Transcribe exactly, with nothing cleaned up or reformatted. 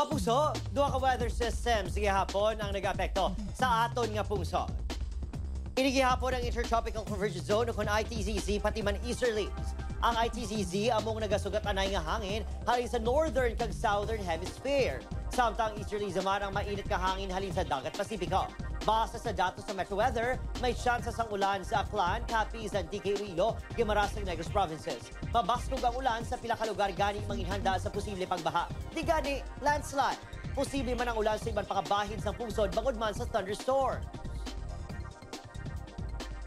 Mga puso, duha ka weather system sige hapon ang nag-apekto sa aton nga pungso. Inigihapon ang Intertropical Convergence Zone kung I T Z Z pati man easterlies. Ang I T Z Z among nagasugat anay nga hangin halin sa northern kag southern hemisphere. Samtang easterlies naman ang mainit nga hangin halin sa dagat Pasipiko. Base sa datos sa Metro Weather, may chance sang ulan sa Aklan, Capiz, Antique, Iloilo, Guimaras ug Negros provinces. Mabaskog ang ulan sa pila ka lugar gani manginhanda sa posible pagbaha. Di gani landslide. Posible man ang ulan sa ibang pakabahin sa pusod bangod man sa thunderstorm.